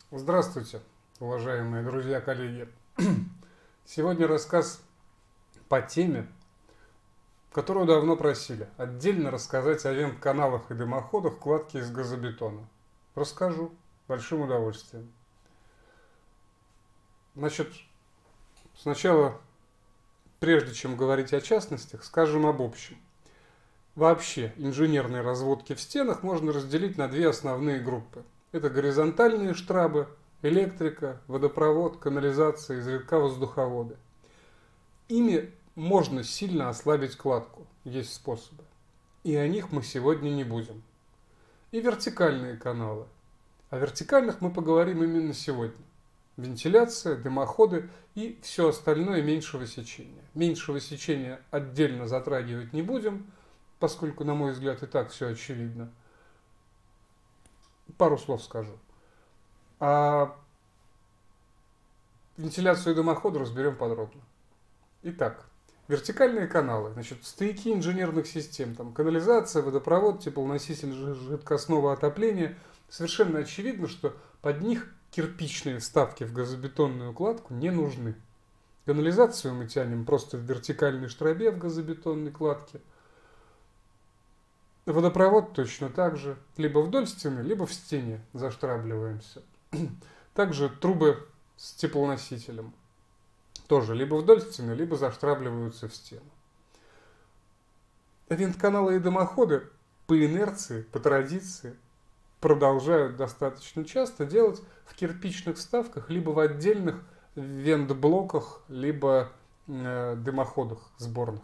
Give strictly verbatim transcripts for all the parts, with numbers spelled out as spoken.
Здравствуйте, уважаемые друзья, коллеги. Сегодня рассказ по теме, которую давно просили. Отдельно рассказать о вент-каналах и дымоходах кладки из газобетона. Расскажу. Большим удовольствием. Значит, сначала, прежде чем говорить о частностях, скажем об общем. Вообще, инженерные разводки в стенах можно разделить на две основные группы. Это горизонтальные штрабы, электрика, водопровод, канализация, изредка воздуховоды. Ими можно сильно ослабить кладку, есть способы. И о них мы сегодня не будем. И вертикальные каналы. О вертикальных мы поговорим именно сегодня. Вентиляция, дымоходы и все остальное меньшего сечения. Меньшего сечения отдельно затрагивать не будем, поскольку, на мой взгляд, и так все очевидно. Пару слов скажу. А вентиляцию и дымоходы разберем подробно. Итак, вертикальные каналы. Значит, стояки инженерных систем. Там канализация, водопровод, теплоноситель жидкостного отопления. Совершенно очевидно, что под них кирпичные вставки в газобетонную кладку не нужны. Канализацию мы тянем просто в вертикальной штрабе в газобетонной кладке. Водопровод точно так же. Либо вдоль стены, либо в стене заштрабливаемся. Также трубы с теплоносителем. Тоже либо вдоль стены, либо заштрабливаются в стену. Вент-каналы и дымоходы по инерции, по традиции продолжают достаточно часто делать в кирпичных вставках, либо в отдельных вент-блоках, либо э, дымоходах сборных.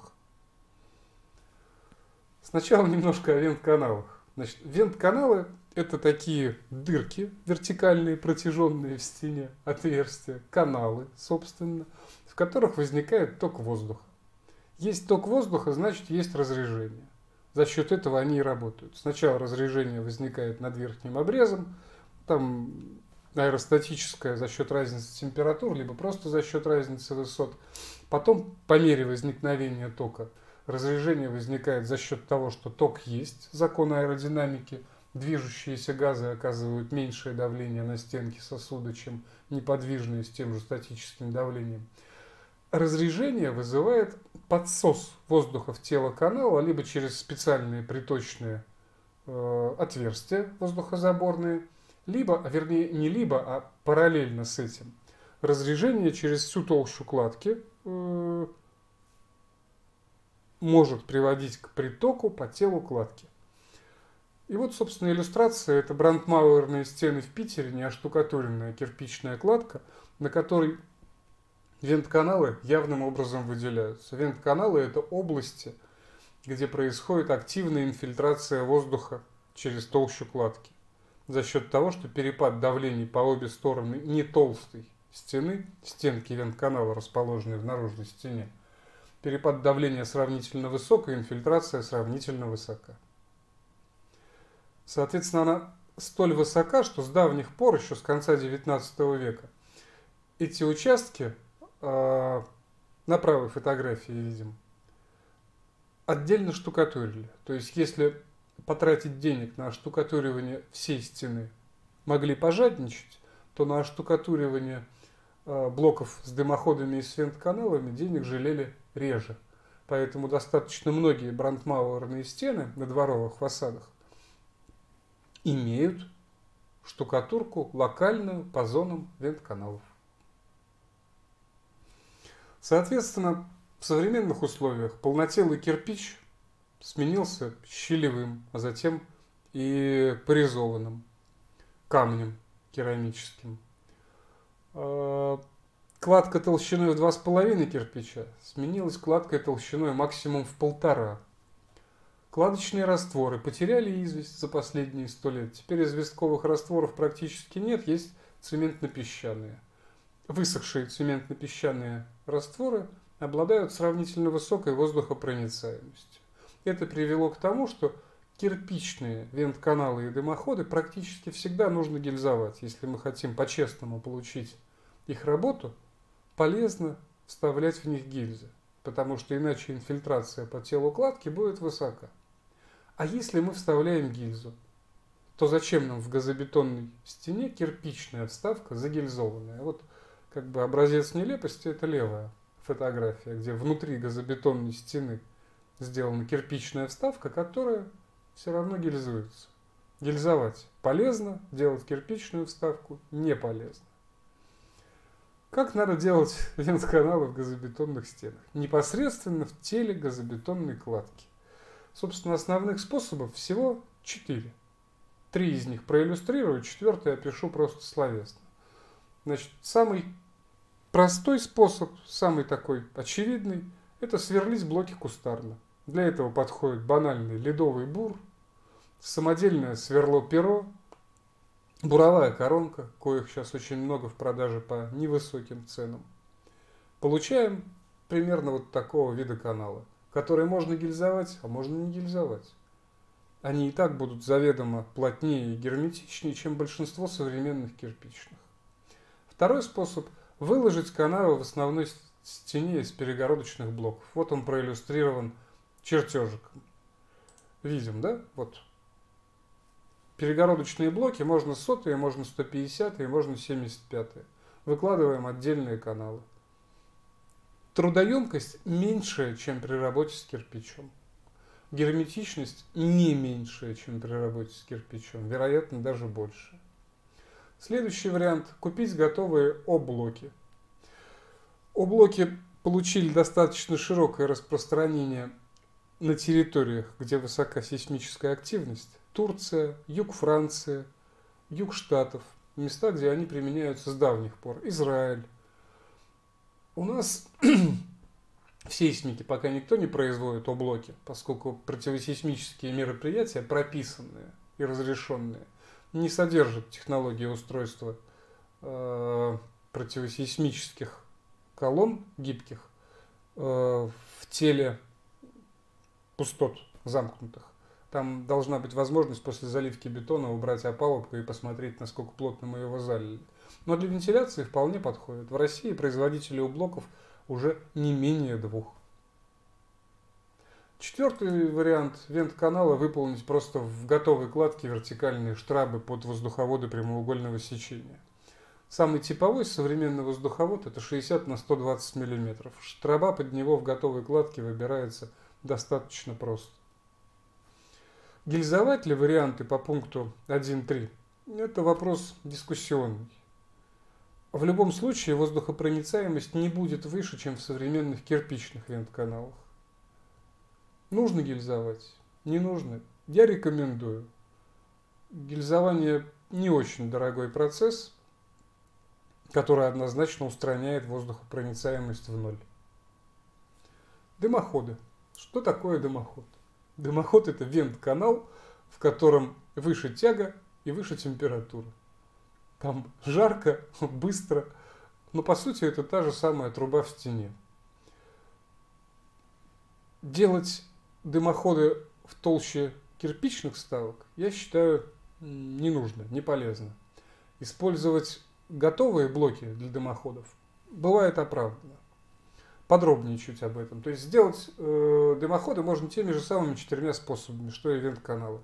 Сначала немножко о вент-каналах. Значит, вент-каналы – это такие дырки вертикальные, протяженные в стене, отверстия, каналы, собственно, в которых возникает ток воздуха. Есть ток воздуха, значит, есть разрежение. За счет этого они и работают. Сначала разрежение возникает над верхним обрезом, там аэростатическое за счет разницы температур, либо просто за счет разницы высот. Потом, по мере возникновения тока, разрежение возникает за счет того, что ток есть, закон аэродинамики, движущиеся газы оказывают меньшее давление на стенки сосуда, чем неподвижные с тем же статическим давлением. Разрежение вызывает подсос воздуха в тело канала, либо через специальные приточные э, отверстия воздухозаборные, либо, а вернее не либо, а параллельно с этим. Разрежение через всю толщу кладки э, может приводить к притоку по телу кладки. И вот, собственно, иллюстрация – это брандмауэрные стены в Питере, не оштукатуренная кирпичная кладка, на которой вент-каналы явным образом выделяются. Вент-каналы – это области, где происходит активная инфильтрация воздуха через толщу кладки. За счет того, что перепад давлений по обе стороны не толстой стены, стенки вент-канала, расположенные в наружной стене, перепад давления сравнительно высок, и инфильтрация сравнительно высока. Соответственно, она столь высока, что с давних пор, еще с конца девятнадцатого века, эти участки, э, на правой фотографии видим, отдельно штукатурили. То есть, если потратить денег на оштукатуривание всей стены могли пожадничать, то на оштукатуривание э, блоков с дымоходами и с вент-каналами денег жалели реже. Поэтому достаточно многие брандмауэрные стены на дворовых фасадах имеют штукатурку локальную по зонам вент-каналов. Соответственно, в современных условиях полнотелый кирпич сменился щелевым, а затем и порезованным камнем керамическим. Кладка толщиной в два с половиной кирпича сменилась кладкой толщиной максимум в полтора. Кладочные растворы потеряли известь за последние сто лет. Теперь известковых растворов практически нет, есть цементно-песчаные. Высохшие цементно-песчаные растворы обладают сравнительно высокой воздухопроницаемостью. Это привело к тому, что кирпичные вент-каналы и дымоходы практически всегда нужно гильзовать. Если мы хотим по-честному получить их работу, полезно вставлять в них гильзы, потому что иначе инфильтрация по телу кладки будет высока. А если мы вставляем гильзу, то зачем нам в газобетонной стене кирпичная вставка загильзованная? Вот как бы образец нелепости — это левая фотография, где внутри газобетонной стены сделана кирпичная вставка, которая все равно гильзуется. Гильзовать полезно, делать кирпичную вставку не полезно. Как надо делать вентканалы в газобетонных стенах? Непосредственно в теле газобетонной кладки. Собственно, основных способов всего четыре. Три из них проиллюстрирую, четвертый опишу просто словесно. Значит, самый простой способ, самый такой очевидный, это сверлить блоки кустарно. Для этого подходит банальный ледовый бур, самодельное сверло-перо, буровая коронка, коих сейчас очень много в продаже по невысоким ценам. Получаем примерно вот такого вида канала, которые можно гильзовать, а можно не гильзовать. Они и так будут заведомо плотнее и герметичнее, чем большинство современных кирпичных. Второй способ – выложить канавы в основной стене из перегородочных блоков. Вот он проиллюстрирован чертежиком. Видим, да? Вот. Перегородочные блоки, можно сотые, можно сто пятидесятые, можно семьдесят пятые. Выкладываем отдельные каналы. Трудоемкость меньшая, чем при работе с кирпичом. Герметичность не меньшая, чем при работе с кирпичом. Вероятно, даже больше. Следующий вариант – купить готовые О-блоки. О-блоки получили достаточно широкое распространение на территориях, где высока сейсмическая активность. Турция, юг Франции, юг Штатов. Места, где они применяются с давних пор. Израиль. У нас в сейсмике пока никто не производит О-блоки, поскольку противосейсмические мероприятия, прописанные и разрешенные, не содержат технологии устройства э, противосейсмических колонн гибких э, в теле пустот замкнутых. Там должна быть возможность после заливки бетона убрать опалубку и посмотреть, насколько плотно мы его залили. Но для вентиляции вполне подходит. В России производители О-блоков уже не менее двух. Четвертый вариант вентканала выполнить просто в готовой кладке вертикальные штрабы под воздуховоды прямоугольного сечения. Самый типовой современный воздуховод — это шестьдесят на сто двадцать миллиметров. Штраба под него в готовой кладке выбирается достаточно просто. Гильзовать ли варианты по пункту один точка три? Это вопрос дискуссионный. В любом случае воздухопроницаемость не будет выше, чем в современных кирпичных вентканалах. Нужно гильзовать? Не нужно? Я рекомендую. Гильзование не очень дорогой процесс, который однозначно устраняет воздухопроницаемость в ноль. Дымоходы. Что такое дымоход? Дымоход — это вентканал, в котором выше тяга и выше температура. Там жарко, быстро, но по сути это та же самая труба в стене. Делать дымоходы в толще кирпичных вставок, я считаю, не нужно, не полезно. Использовать готовые блоки для дымоходов бывает оправданно. Подробнее чуть об этом. То есть сделать э, дымоходы можно теми же самыми четырьмя способами, что и вентканалы.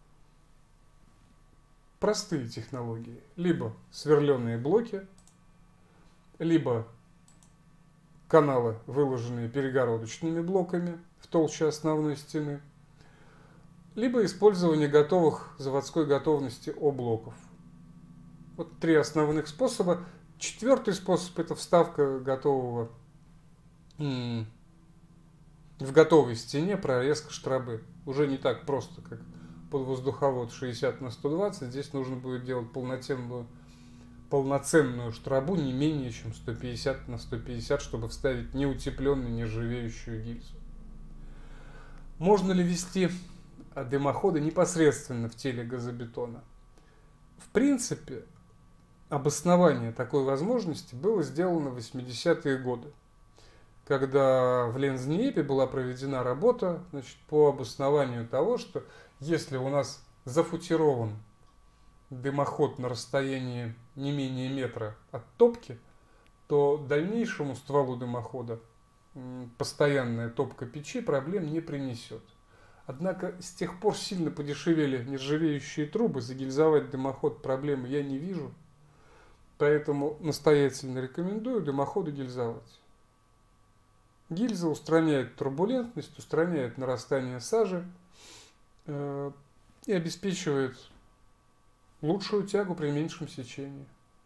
Простые технологии. Либо сверленные блоки, либо каналы, выложенные перегородочными блоками в толще основной стены, либо использование готовых заводской готовности О-блоков. Вот три основных способа. Четвертый способ – это вставка готового в готовой стене, прорезка штрабы. Уже не так просто, как под воздуховод шестьдесят на сто двадцать. Здесь нужно будет делать полноценную, полноценную штрабу не менее чем сто пятьдесят на сто пятьдесят, чтобы вставить неутепленную, нержавеющую гильзу. Можно ли вести дымоходы непосредственно в теле газобетона? В принципе, обоснование такой возможности было сделано в восьмидесятые годы, когда в Ленз-Днепре была проведена работа, значит, по обоснованию того, что если у нас зафутирован дымоход на расстоянии не менее метра от топки, то дальнейшему стволу дымохода постоянная топка печи проблем не принесет. Однако с тех пор сильно подешевели нержавеющие трубы, загильзовать дымоход проблемы я не вижу, поэтому настоятельно рекомендую дымоходы гильзовать. Гильза устраняет турбулентность, устраняет нарастание сажи э, и обеспечивает лучшую тягу при меньшем сечении.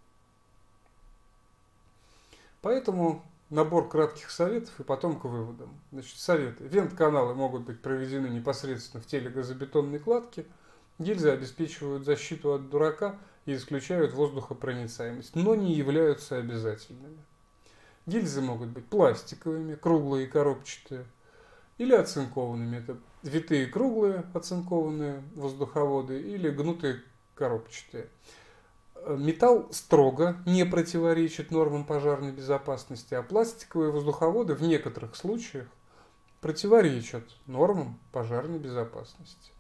Поэтому набор кратких советов и потом к выводам. Значит, советы. Вент-каналы могут быть проведены непосредственно в теле газобетонной кладки. Гильзы обеспечивают защиту от дурака и исключают воздухопроницаемость, но не являются обязательными. Гильзы могут быть пластиковыми, круглые и коробчатые, или оцинкованными. Это витые круглые оцинкованные воздуховоды или гнутые коробчатые. Металл строго не противоречит нормам пожарной безопасности, а пластиковые воздуховоды в некоторых случаях противоречат нормам пожарной безопасности.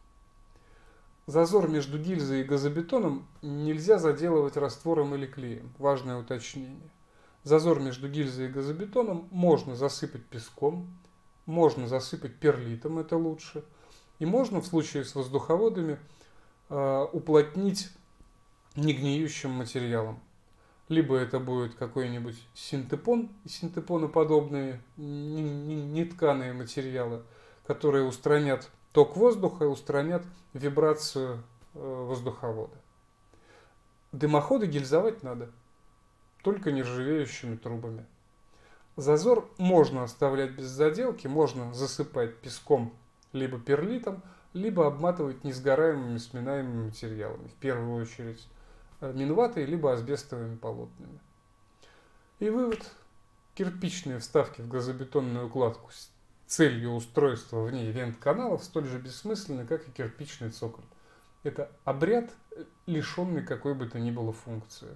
Зазор между гильзой и газобетоном нельзя заделывать раствором или клеем. Важное уточнение. Зазор между гильзой и газобетоном можно засыпать песком, можно засыпать перлитом, это лучше, и можно в случае с воздуховодами э, уплотнить негниющим материалом. Либо это будет какой-нибудь синтепон, синтепоноподобные нетканые материалы, которые устранят ток воздуха и устранят вибрацию воздуховода. Дымоходы гильзовать надо только нержавеющими трубами. Зазор можно оставлять без заделки, можно засыпать песком либо перлитом, либо обматывать несгораемыми сминаемыми материалами, в первую очередь минватой либо асбестовыми полотнами. И вывод. Кирпичные вставки в газобетонную кладку с целью устройства в ней вент-каналов столь же бессмысленны, как и кирпичный цоколь. Это обряд, лишенный какой бы то ни было функции.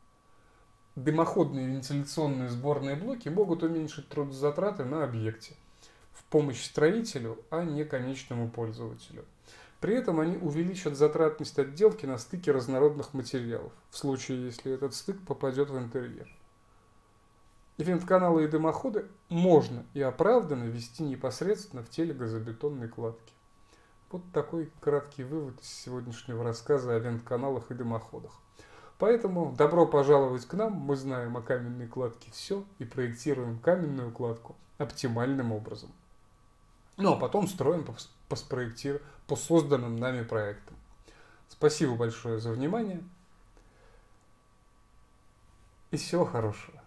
Дымоходные вентиляционные сборные блоки могут уменьшить трудозатраты на объекте в помощь строителю, а не конечному пользователю. При этом они увеличат затратность отделки на стыке разнородных материалов, в случае, если этот стык попадет в интерьер. Вент-каналы и дымоходы можно и оправданно вести непосредственно в теле газобетонной кладки. Вот такой краткий вывод из сегодняшнего рассказа о вент-каналах и дымоходах. Поэтому добро пожаловать к нам, мы знаем о каменной кладке все и проектируем каменную кладку оптимальным образом. Ну а потом строим по, по, спроектир... по созданным нами проектам. Спасибо большое за внимание и всего хорошего.